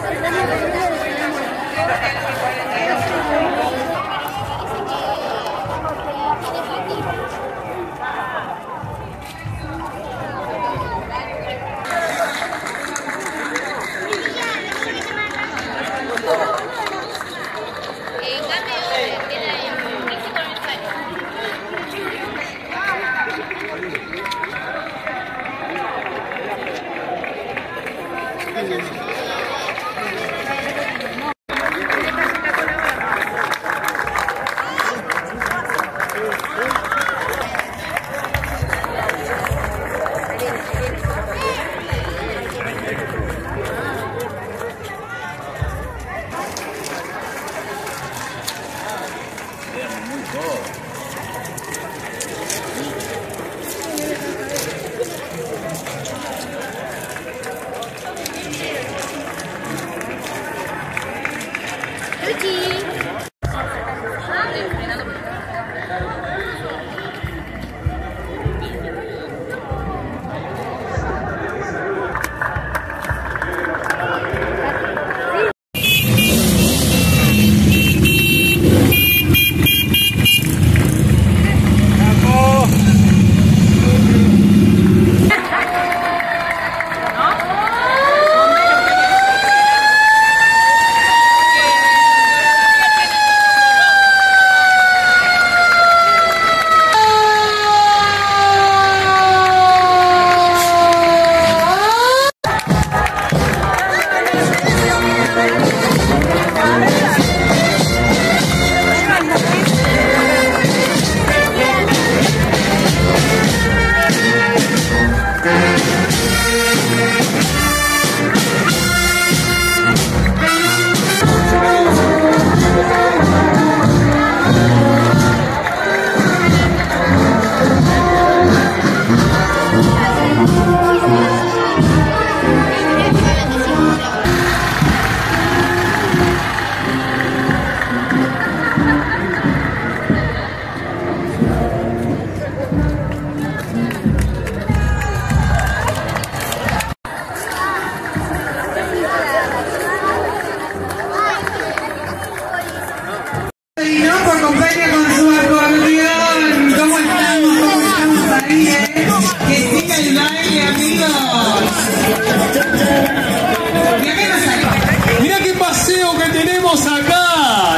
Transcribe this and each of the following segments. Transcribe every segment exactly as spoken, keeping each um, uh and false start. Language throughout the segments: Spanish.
Mirá qué paseo que tenemos acá,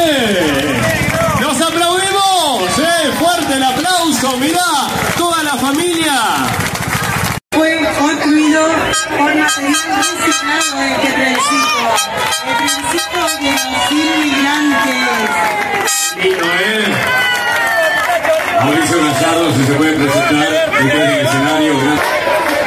che. Nos aplaudimos, eh. Fuerte el aplauso, mirá, toda la familia. Fue construido por material reciclado de este trencito. El trencito de los inmigrantes. Lindo, eh. Mauricio Gallardo, si se puede presentar, en el escenario. Gracias.